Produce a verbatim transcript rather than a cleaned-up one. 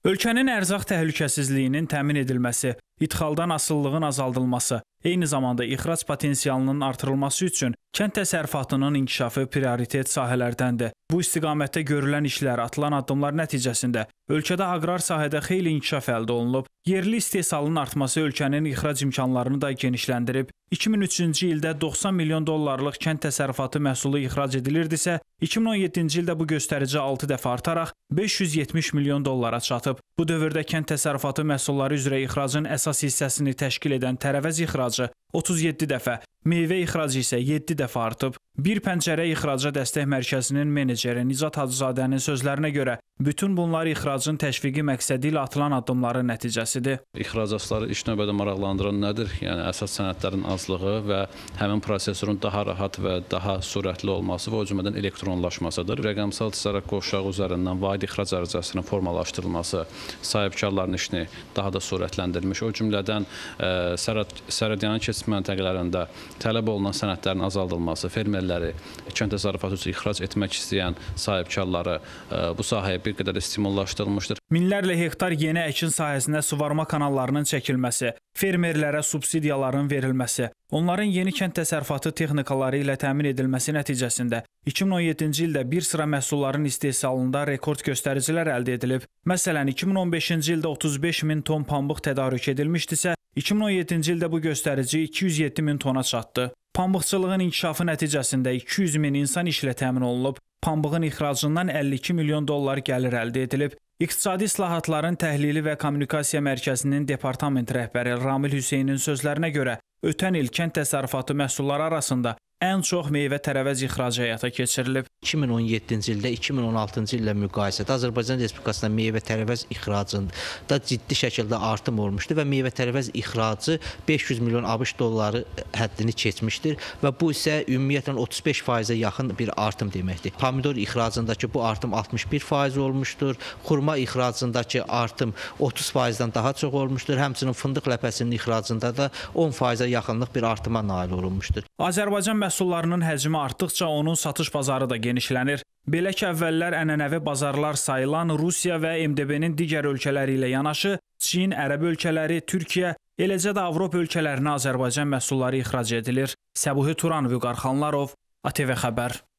Ölkənin ərzaq təhlükəsizliyinin təmin edilməsi, idxaldan asılılığın azaldılması, eyni zamanda ixrac potensialının artırılması üçün kənd təsərrüfatının inkişafı prioritet sahələrdəndir. Bu istiqamətdə görülən işlər, atılan addımlar nəticəsində ölkədə aqrar sahədə xeyli inkişaf əldə olunub, yerli istehsalın artması ölkənin ixrac imkanlarını da genişləndirib. iki min üçüncü ildə doxsan milyon dollarlıq kənd təsərrüfatı məhsulu ixrac edilirdisə, iki min on yeddinci ildə bu göstərici altı dəfə artaraq beş yüz yetmiş milyon dollara çatıb. Bu dövrdə kənd təsərrüfatı məhsulları üzrə ixracın əsas hissəsini təşkil edən tərəvəz ixracı otuz yeddi dəfə, meyvə ixracı isə yeddi dəfə artıb. Bir pəncərə ixraca dəstək mərkəzinin meneceri Nicat Hacızadənin sözlərinə görə, bütün bunlar ixracın təşviqi məqsədi ilə atılan addımların nəticəsidir. İxracatçıları ilk növbədə maraqlandıran nədir? Yəni əsas sənədlərin azlığı və həmin prosesorun daha rahat və daha sürətli olması və o cümlədən elektronlaşmasıdır. Rəqəmsal ticarət qovşağı üzərindən vaid ixrac ərizəsinin formalaşdırılması sahibkarların işini daha da sürətləndirmiş. O cümlədən sərhədyanı keçid məntəqələrində tələb olunan sənədlərin azaldılması, fermerləri, kənd təsərrüfatı üçün ixrac etmək istəyən sahibkarları bu sahəyə bir qədər stimullaşdırılmışdır. Minlərlə hektar yeni əkin sahəsinə suvarma kanallarının çəkilməsi, fermerlərə subsidiyaların verilməsi, onların yeni kənd təsərrüfatı texnikaları ilə təmin edilməsi nəticəsində iki min on yeddinci ildə bir sıra məhsulların istehsalında rekord göstəricilər əldə edilib. Məsələn, iki min on beşinci ildə otuz beş min ton pambıq tədarük edilmişdisə, iki min on yeddinci ildə bu göstərici iki yüz yeddi min tona çatdı. Pambıqçılığın inkişafı nəticəsində iki yüz min insan işlə təmin olunub, pambığın ixracından əlli iki milyon dollar gəlir əldə edilib. İqtisadi İslahatların Təhlili və Kommunikasiya Mərkəzinin departament rəhbəri Ramil Hüseynin sözlərinə görə, ötən il kənd təsərrüfatı məhsulları arasında ən çox meyvə-tərəvəz ixracı həyata keçirilib. iki min on yeddinci ildə iki min on altıncı illə müqayisədə Azərbaycan Respublikasında meyvə-tərəvəz ixracında ciddi şəkildə artım olmuşdur və meyvə-tərəvəz ixracı beş yüz milyon ABŞ dolları həddini keçmişdir və bu isə ümumiyyətlə otuz beş faizə yaxın bir artım deməkdir. Pomidor ixracındakı bu artım altmış bir faiz olmuşdur, xurma ixracındakı artım otuz faizdən daha çox olmuşdur, həmçinin fındıq ləpəsinin ixracında da on faizə yaxınlıq bir artıma nail olunmuşdur. Azərbaycan məhsullarının həcmi artdıqca onun satış bazarı da genişlənir. Belə ki, əvvəllər ənənəvi bazarlar sayılan Rusiya və M D B-nin digər ölkələri ilə yanaşı, Çin, Ərəb ölkələri, Türkiyə, eləcə də Avropa ölkələrinə Azərbaycan məhsulları ixrac edilir. Səbuhi Turan, Vüqar Xanlarov, A T V Xəbər.